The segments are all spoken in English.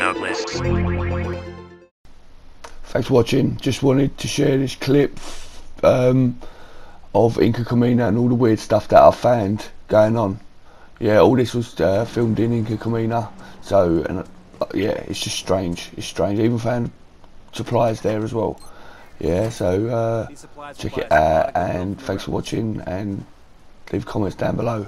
note lists. Thanks for watching. Just wanted to share this clip of Inca Camina and all the weird stuff that I found going on. Yeah, all this was filmed in Inca Camina. So, and yeah, it's just strange. It's strange. I even found supplies there as well. Yeah, so check it out, and thanks for watching, and leave comments down below.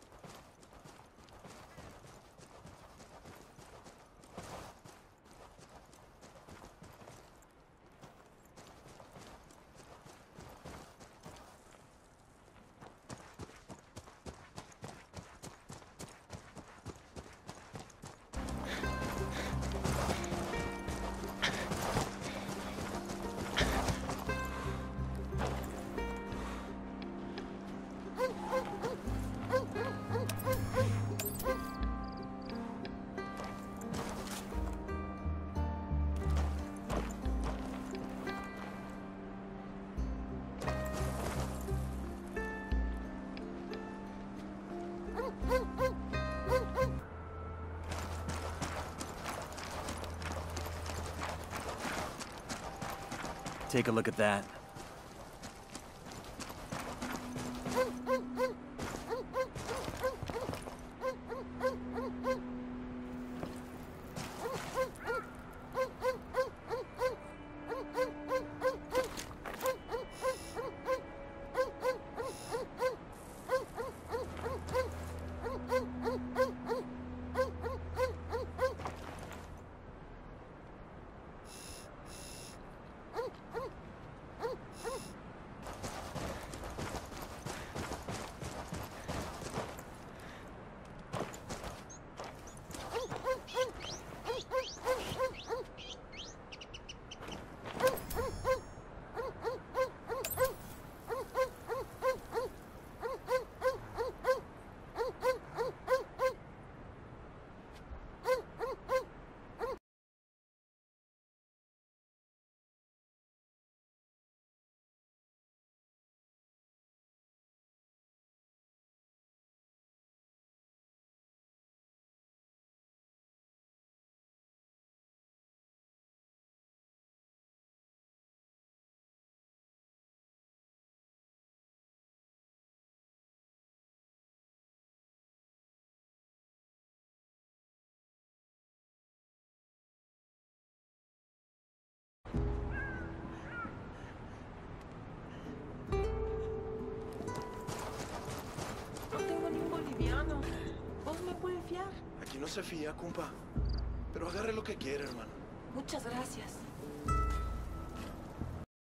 Take a look at that. Aquí no se fía, compa. Pero agarre lo que quiere, hermano. Muchas gracias.